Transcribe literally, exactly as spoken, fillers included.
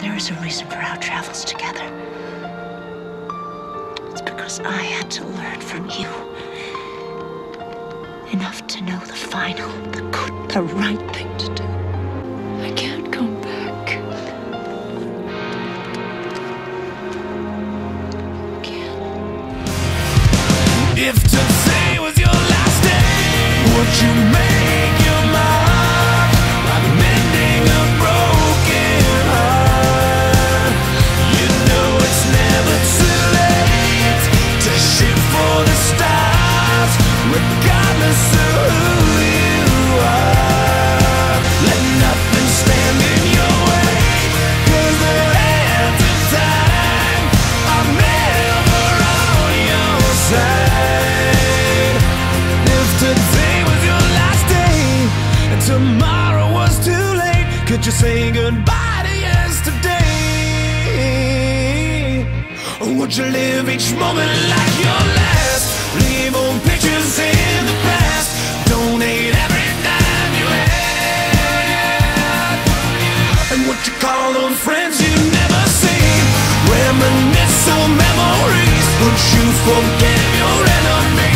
there is a reason for our travels together. It's because I had to learn from you. Enough to know the final, the good, the right thing to do. I can't come back. I can't. If today was your last day, would you make your mark by mending a broken heart? You know it's never too late to shoot for the stars, regardless of who you are. Let nothing stand in your way, 'cause the hands of time are never on your side. If today was your last day and tomorrow was too late, could you say goodbye to yesterday? Or would you live each moment like your last? Leave old pictures in the past. Donate every dime you had. And what you call on friends you never seen. Reminisce on memories. Would you forgive your enemies?